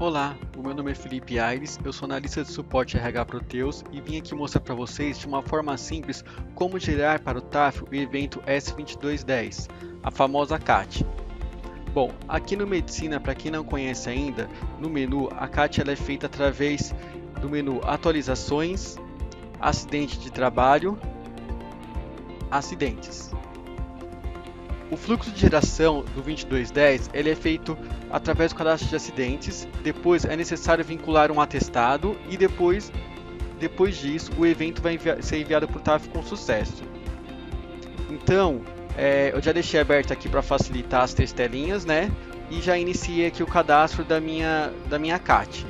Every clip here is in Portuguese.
Olá, o meu nome é Felipe Aires, eu sou analista de suporte RH Proteus e vim aqui mostrar para vocês de uma forma simples como gerar para o TAF o evento S2210, a famosa CAT. Bom, aqui no Medicina, para quem não conhece ainda, no menu a CAT ela é feita através do menu Atualizações, Acidente de Trabalho, Acidentes. O fluxo de geração do 2210 ele é feito através do cadastro de acidentes, depois é necessário vincular um atestado e depois disso o evento vai ser enviado por TAF com sucesso. Então, eu já deixei aberto aqui para facilitar as três telinhas, né? E já iniciei aqui o cadastro da minha CAT.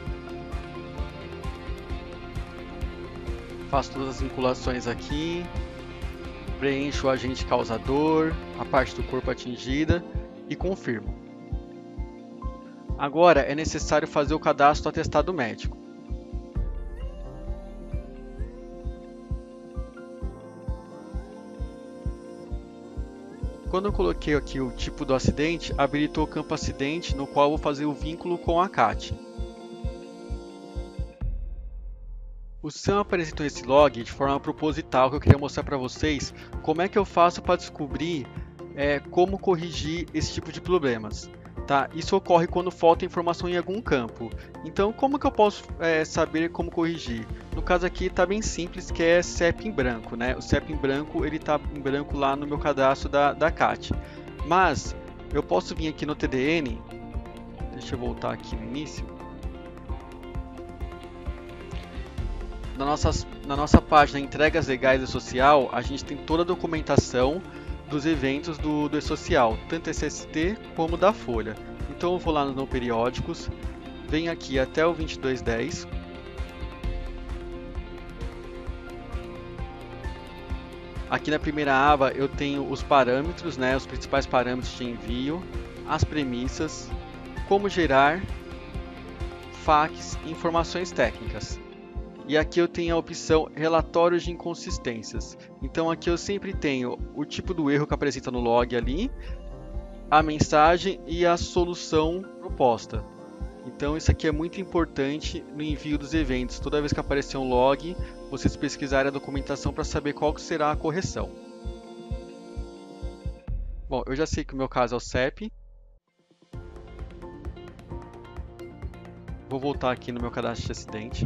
Faço todas as vinculações aqui. Preencho o agente causador, a parte do corpo atingida e confirmo. Agora é necessário fazer o cadastro do atestado médico. Quando eu coloquei aqui o tipo do acidente, habilitou o campo acidente, no qual eu vou fazer o vínculo com a CAT. O sistema apresentou esse log de forma proposital, que eu queria mostrar para vocês como é que eu faço para descobrir como corrigir esse tipo de problemas. Tá? Isso ocorre quando falta informação em algum campo. Então, como que eu posso saber como corrigir? No caso aqui está bem simples, que é CEP em branco. Né? O CEP em branco está em branco lá no meu cadastro da CAT. Mas eu posso vir aqui no TDN, deixa eu voltar aqui no início. Na nossa página Entregas Legais do E-Social, a gente tem toda a documentação dos eventos do E-Social, tanto SST como da Folha. Então eu vou lá nos não periódicos, venho aqui até o 2210. Aqui na primeira aba eu tenho os parâmetros, né, os principais parâmetros de envio, as premissas, como gerar, FAQs e informações técnicas. E aqui eu tenho a opção relatórios de inconsistências. Então aqui eu sempre tenho o tipo do erro que apresenta no log ali, a mensagem e a solução proposta. Então isso aqui é muito importante no envio dos eventos. Toda vez que aparecer um log, vocês pesquisarem a documentação para saber qual que será a correção. Bom, eu já sei que o meu caso é o CEP. Vou voltar aqui no meu cadastro de acidente.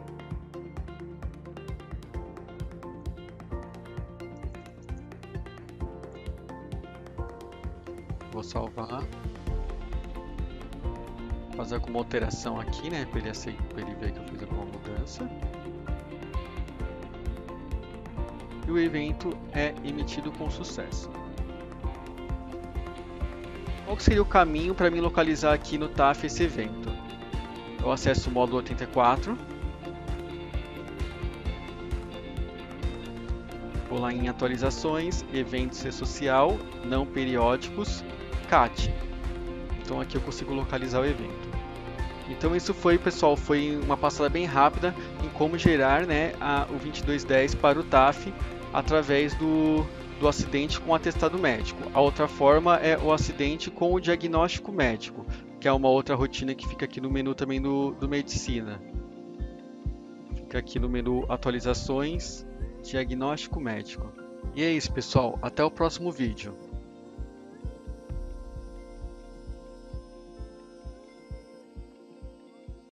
Vou salvar, fazer alguma alteração aqui, né, para ele ver que eu fiz alguma mudança. E o evento é emitido com sucesso. Qual seria o caminho para me localizar aqui no TAF esse evento? Eu acesso o módulo 84. Vou lá em atualizações, eventos E-Social, não periódicos, CAT. Então aqui eu consigo localizar o evento. Então isso foi, pessoal, foi uma passada bem rápida em como gerar, né, o 2210 para o TAF através do acidente com atestado médico. A outra forma é o acidente com o diagnóstico médico, que é uma outra rotina que fica aqui no menu também do Medicina. Fica aqui no menu Atualizações, Diagnóstico Médico. E é isso, pessoal. Até o próximo vídeo.